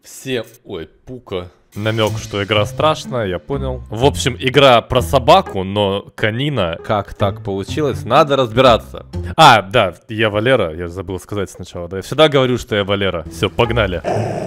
Все... Ой, Пука. Намек, что игра страшная, я понял. В общем, игра про собаку, но канина. Как так получилось? Надо разбираться. А, да, я Валера, я забыл сказать сначала. Да, я всегда говорю, что я Валера. Все, погнали.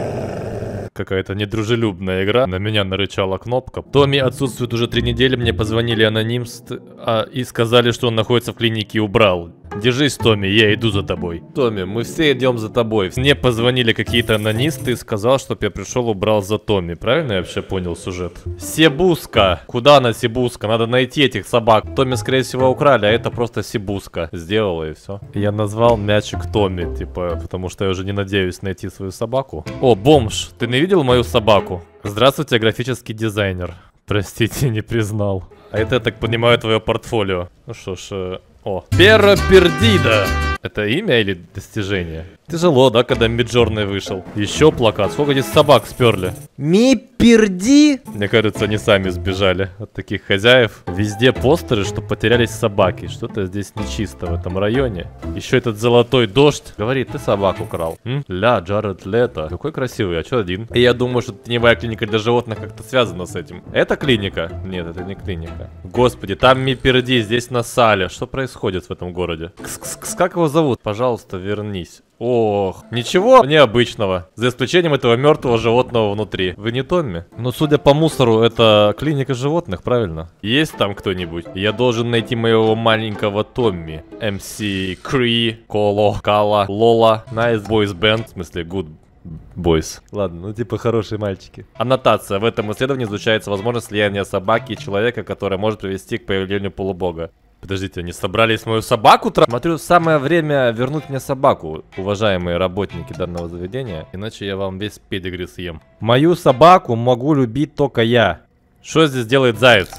Какая-то недружелюбная игра. На меня нарычала кнопка. Томми отсутствует уже 3 недели. Мне позвонили анонимст и сказали, что он находится в клинике и убрал. Держись, Томми, я иду за тобой. Томми, мы все идем за тобой. Мне позвонили какие-то анонисты и сказал, чтоб я пришел, убрал за Томми. Правильно я вообще понял сюжет? Сибуска. Куда она Сибуска? Надо найти этих собак. Томми, скорее всего, украли, а это просто Сибуска. Сделала и все. Я назвал мячик Томми, типа, потому что я уже не надеюсь найти свою собаку. О, бомж, ты не видел мою собаку? Здравствуйте, графический дизайнер. Простите, не признал. А это, я так понимаю, твое портфолио. Ну что ж, о. Перра Пердида. Это имя или достижение? Тяжело, да, когда Миджорный вышел. Еще плакат. Сколько здесь собак сперли? Ми-перди? Мне кажется, они сами сбежали от таких хозяев. Везде постеры, что потерялись собаки. Что-то здесь нечисто в этом районе. Еще этот золотой дождь. Говорит, ты собаку украл. Ля, Джаред Лето. Какой красивый, а что один? И я думаю, что теневая клиника для животных как-то связана с этим. Это клиника? Нет, это не клиника. Господи, там Ми-перди, здесь на сале. Что происходит в этом городе? Кс-кс-кс, как его зовут? Пожалуйста, вернись. Ох, ничего необычного. За исключением этого мертвого животного внутри. Вы не Томми? Ну, судя по мусору, это клиника животных, правильно? Есть там кто-нибудь? Я должен найти моего маленького Томми. МС Кри, Коло, Кала, Лола, Nice Boys Band. В смысле, Good Boys. Ладно, ну типа хорошие мальчики. Аннотация. В этом исследовании изучается возможность слияния собаки и человека, которая может привести к появлению полубога. Подождите, они собрались мою собаку тратить? Смотрю, самое время вернуть мне собаку, уважаемые работники данного заведения. Иначе я вам весь педигри съем. Мою собаку могу любить только я. Что здесь делает заяц?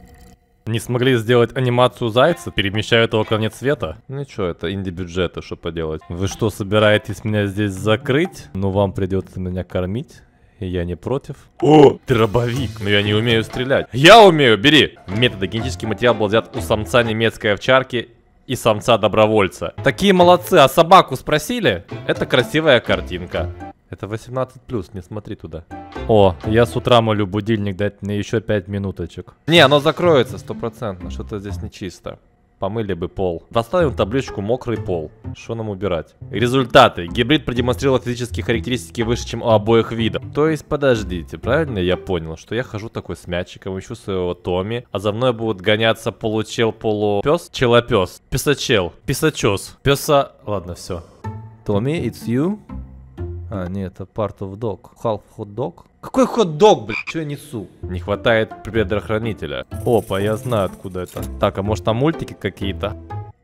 Не смогли сделать анимацию зайца? Перемещают его в конец света? Ничего, это инди-бюджеты, что поделать. Вы что, собираетесь меня здесь закрыть? Ну, вам придется меня кормить. Я не против. О, дробовик. Но я не умею стрелять. Я умею, бери. Методы. Генетический материал был взят у самца немецкой овчарки и самца добровольца. Такие молодцы. А собаку спросили? Это красивая картинка. Это 18+, не смотри туда. О, я с утра молю будильник дать мне еще 5 минуточек. Не, оно закроется 100%. Что-то здесь нечисто. Помыли бы пол. Доставим табличку «Мокрый пол». Что нам убирать? Результаты. Гибрид продемонстрировал физические характеристики выше, чем у обоих видов. То есть, подождите, правильно я понял, что я хожу такой с мячиком, ищу своего Томми, а за мной будут гоняться получел, полупес, челопес, писачел, писачес, песа... Ладно, все. Томми, it's you? А, нет, это part of dog. Half hot dog? Какой хот-дог, блядь? Что я несу? Не хватает предохранителя. Опа, я знаю, откуда это. Так, а может там мультики какие-то?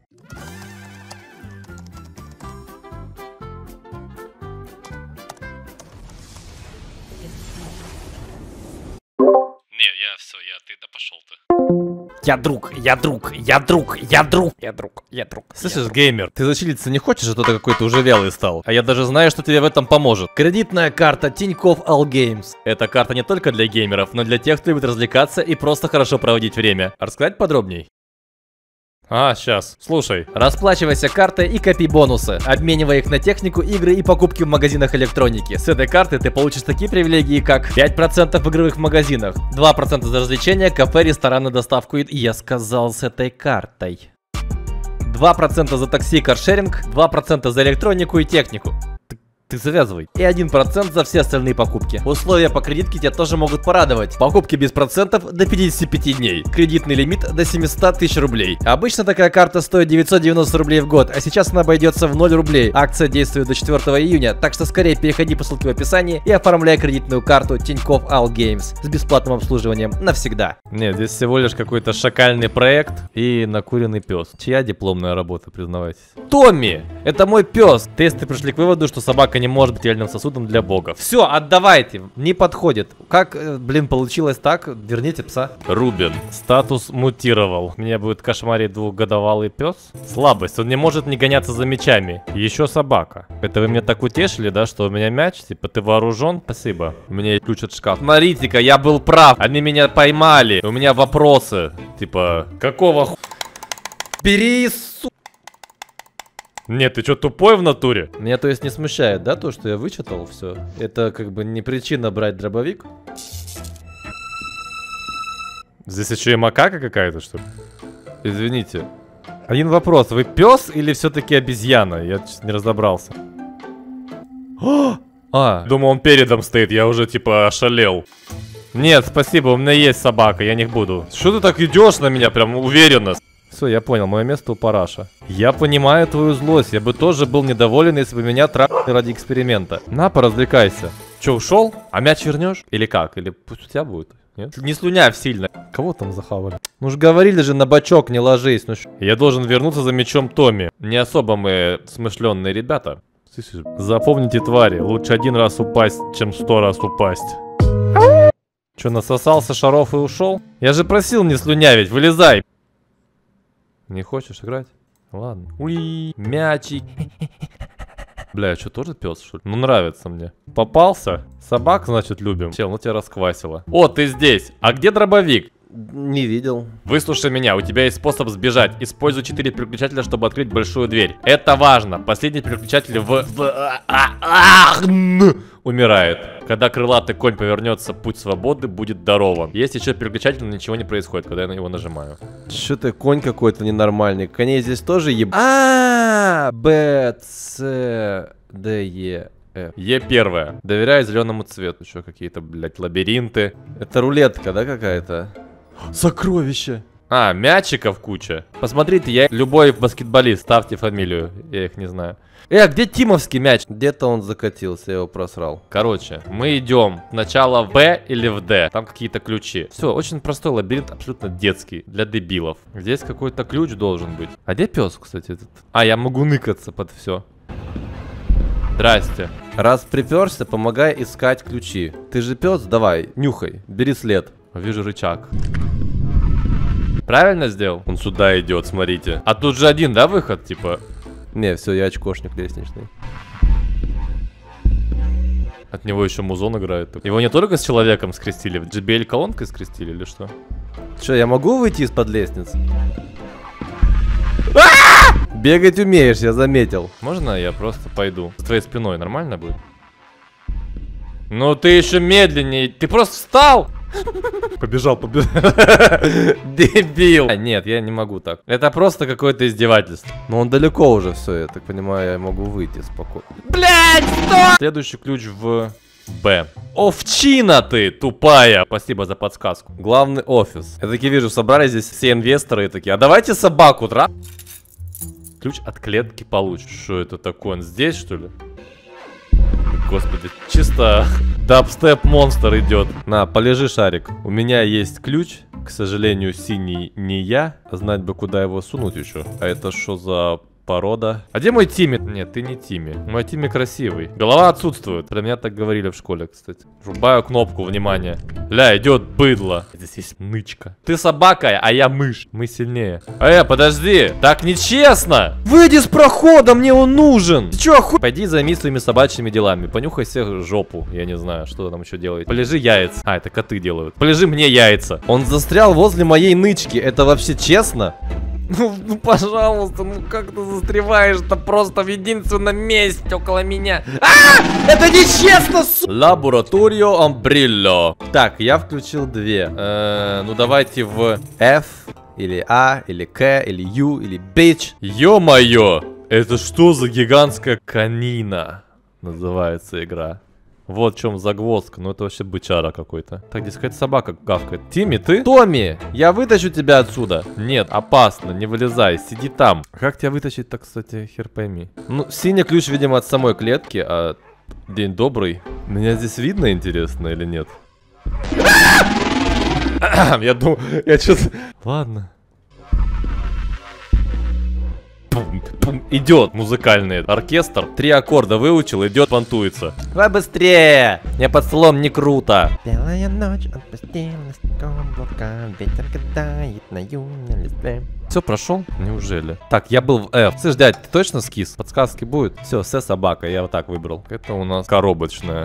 Не, я все, ты да пошел ты. Я друг, я друг, я друг, я друг, я друг, я друг. Слышишь, геймер, ты зачилиться не хочешь, а то ты какой-то уже вялый стал. А я даже знаю, что тебе в этом поможет. Кредитная карта Тинькофф All Games. Эта карта не только для геймеров, но и для тех, кто любит развлекаться и просто хорошо проводить время. Рассказать подробней? А, сейчас. Слушай. Расплачивайся картой и копи бонусы. Обменивай их на технику, игры и покупки в магазинах электроники. С этой карты ты получишь такие привилегии, как 5% в игровых магазинах, 2% за развлечения, кафе, рестораны, доставку и... Я сказал с этой картой. 2% за такси, каршеринг, 2% за электронику и технику. Ты завязывай. И 1% за все остальные покупки. Условия по кредитке тебя тоже могут порадовать. Покупки без процентов до 55 дней. Кредитный лимит до 700 тысяч рублей. Обычно такая карта стоит 990 рублей в год, а сейчас она обойдется в 0 рублей. Акция действует до 4 июня, так что скорее переходи по ссылке в описании и оформляй кредитную карту Тинькофф All Games с бесплатным обслуживанием навсегда. Нет, здесь всего лишь какой-то шакальный проект и накуренный пес. Чья дипломная работа, признавайтесь? Томми! Это мой пес! Тесты пришли к выводу, что собака не может быть реальным сосудом для бога. Все, отдавайте. Не подходит. Как, блин, получилось так? Верните пса. Рубин. Статус мутировал. Меня будет кошмарить двухгодовалый пес. Слабость. Он не может не гоняться за мячами. Еще собака. Это вы меня так утешили, да, что у меня мяч? Типа, ты вооружен? Спасибо. У меня есть ключ от шкафа. Смотрите-ка, я был прав. Они меня поймали. У меня вопросы. Типа, какого ху... Бери, Нет, ты что, тупой в натуре? Меня то есть не смущает, да, то, что я вычитал все? Это как бы не причина брать дробовик? Здесь еще и макака какая-то, что ли? Извините. Один вопрос, вы пес или все-таки обезьяна? Я не разобрался. Думаю, он передом стоит, я уже типа ошалел. Нет, спасибо, у меня есть собака, я не буду. Что ты так идешь на меня, прям уверенно? Все, я понял, мое место у параша. Я понимаю твою злость, я бы тоже был недоволен, если бы меня трахали ради эксперимента. На, поразвлекайся. Че, ушел? А мяч вернешь? Или как? Или пусть у тебя будет? Нет? Не слюнявь сильно. Кого там захавали? Ну ж говорили же, на бочок не ложись. Ну я должен вернуться за мячом Томми. Не особо мы смышленные ребята. Запомните, твари, лучше один раз упасть, чем 100 раз упасть. Че, насосался шаров и ушел? Я же просил не слюнявить, вылезай. Не хочешь играть? Ладно. Уи, мячик. Бля, что, тоже пес, что ли? Ну, нравится мне. Попался? Собак, значит, любим. Чел, ну тебя расквасило. О, ты здесь. А где дробовик? не видел. Выслушай меня, у тебя есть способ сбежать. Используй 4 переключателя, чтобы открыть большую дверь. Это важно. Последний переключатель умирает. Когда крылатый конь повернется, путь свободы будет дарован. Есть еще переключатель, но ничего не происходит, когда я на него нажимаю. Что ты, конь какой-то ненормальный. Коней здесь тоже еб... Б, С, Д, Е, Ф. Е первая. Доверяю зеленому цвету. Еще какие-то, блядь, лабиринты. Это рулетка, да, какая-то? Сокровище. А, мячиков куча. Посмотрите, я любой баскетболист, ставьте фамилию. Я их не знаю. А где Тимовский мяч? Где-то он закатился, я его просрал. Короче, мы идем сначала в Б или в Д. Там какие-то ключи. Все, очень простой лабиринт, абсолютно детский, для дебилов. Здесь какой-то ключ должен быть. А где пес, кстати, этот? А, я могу ныкаться под все. Здрасте. Раз приперся, помогай искать ключи. Ты же пес, давай, нюхай, бери след. Вижу рычаг. Правильно сделал? Он сюда идет, смотрите. А тут же один, да, выход, типа? Не, все, я очкошник лестничный. От него еще музон играет. Его не только с человеком скрестили, в JBL колонкой скрестили или что? Че, я могу выйти из-под лестницы? Бегать умеешь, я заметил. Можно я просто пойду? С твоей спиной нормально будет? Ну ты еще медленнее. Ты просто встал! Побежал. Дебил. Нет, я не могу так. Это просто какое-то издевательство. Но он далеко уже, все, я так понимаю, я могу выйти спокойно. Блять, что? Следующий ключ в Б. Овчина ты, тупая. Спасибо за подсказку. Главный офис. Я таки вижу, собрались здесь все инвесторы и такие, а давайте собаку, Ключ от клетки получишь. Что это такое? Он здесь, что ли? Господи, чисто дабстеп монстр идет. На, полежи, шарик. У меня есть ключ. К сожалению, синий не я. Знать бы, куда его сунуть еще. А это что за порода? А где мой Тимми? Нет, ты не Тимми. Мой Тимми красивый. Голова отсутствует. Про меня так говорили в школе, кстати. Врубаю кнопку, внимание. Ля, идет быдло. Здесь есть нычка. Ты собака, а я мышь. Мы сильнее. Подожди. Так нечестно. Выйди с прохода, мне он нужен. Ты че, оху... Пойди займись своими собачьими делами. Понюхай себе жопу. Я не знаю, что ты там еще делаете. Полежи яйца. А, это коты делают. Полежи мне яйца. Он застрял возле моей нычки. Это вообще честно? Ну, пожалуйста, ну как ты застреваешь-то просто в единственном месте около меня? Это нечестно, Лабораторио Амбрилло. Так, я включил две. Ну давайте в F, или А, или К, или Ю, или Bitch. Ё-моё, это что за гигантская канина? Называется игра. Вот в чем загвоздка, ну это вообще бычара какой-то. Так, здесь какая-то собака гавкает. Тимми, ты? Томми, я вытащу тебя отсюда. Нет, опасно, не вылезай, сиди там. Как тебя вытащить-то, кстати, хер пойми. Ну, синий ключ, видимо, от самой клетки, а... День добрый. Меня здесь видно, интересно, или нет? Я думаю, я что-то... Ладно. Идет музыкальный оркестр. 3 аккорда выучил, идет, понтуется. Давай быстрее! Мне под столом не круто. Белая ночь от постельности облака, ветер катает на юном листве. Все, прошел? Неужели? Так, я был в F. Слышь, дядь, ты точно скис? Подсказки будет? Все, С собака, я вот так выбрал. Это у нас коробочная.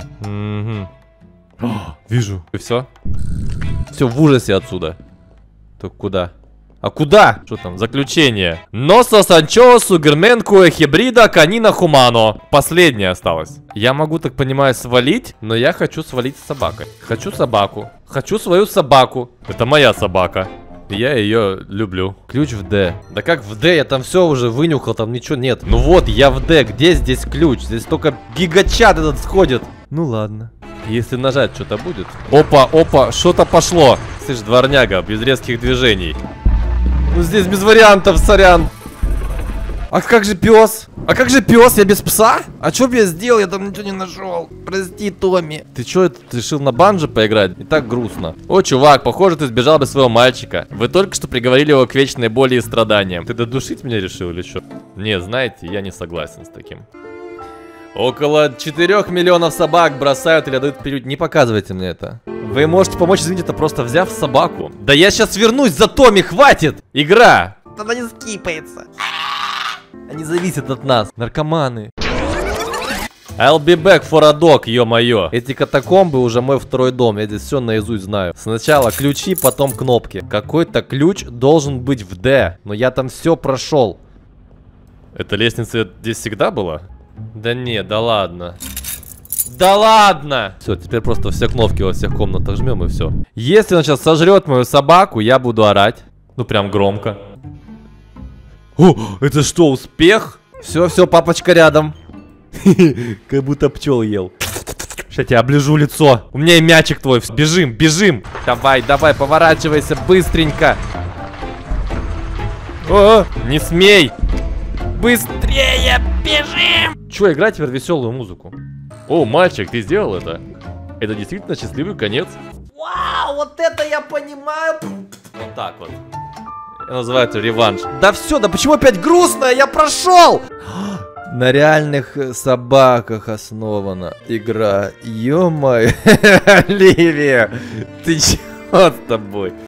Вижу. И все? Все, в ужасе отсюда. Так куда? А куда? Что там? Заключение. Носа Санчо, Сугерменку, Хибрида, Канина, Хумано. Последнее осталось. Я могу, так понимаю, свалить, но я хочу свалить с собакой. Хочу собаку. Хочу свою собаку. Это моя собака. Я ее люблю. Ключ в D. Да как в D? Я там все уже вынюхал, там ничего нет. Ну вот, я в D. Где здесь ключ? Здесь только гигачат этот сходит. Ну ладно. Если нажать, что-то будет. Опа, опа, что-то пошло. Слышь, дворняга, без резких движений. Ну здесь без вариантов, сорян. А как же пес? А как же пес? Я без пса? А что бы я сделал? Я там ничего не нашел. Прости, Томми. Ты что, это решил на банджо поиграть? И так грустно. О, чувак, похоже, ты сбежал без своего мальчика. Вы только что приговорили его к вечной боли и страданиям. Ты додушить меня решил или что? Не, знаете, я не согласен с таким. Около 4 миллионов собак бросают или отдают приют. Не показывайте мне это. Вы можете помочь изменить это, просто взяв собаку. Да я сейчас вернусь за Томми, хватит! Игра! Она не скипается. Они зависят от нас. Наркоманы. I'll be back for a dog, ё-моё. Эти катакомбы уже мой второй дом. Я здесь все наизусть знаю. Сначала ключи, потом кнопки. Какой-то ключ должен быть в D. Но я там все прошел. Эта лестница здесь всегда была? Да не, да ладно. Да ладно! Все, теперь просто все кнопки во всех комнатах жмем и все. Если он сейчас сожрет мою собаку, я буду орать. Ну прям громко. О, это что, успех? Все, все, папочка рядом. Как будто пчел ел. Сейчас я тебя оближу лицо. У меня и мячик твой. Бежим, бежим. Давай, давай, поворачивайся быстренько. О, не смей. Быстрее бежим! Че, играй теперь веселую музыку. О, мальчик, ты сделал это? Это действительно счастливый конец. Вау, вот это я понимаю. Вот так вот. Я называю это реванш. Да все, да почему опять грустно? Я прошел! На реальных собаках основана игра. Ё-моё, Оливия, ты чё с тобой?